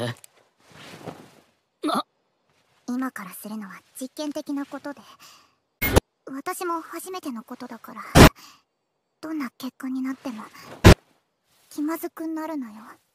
え？ 今からするのは実験的なことで、私も初めてのことだから、どんな結果になっても気まずくなるのよ。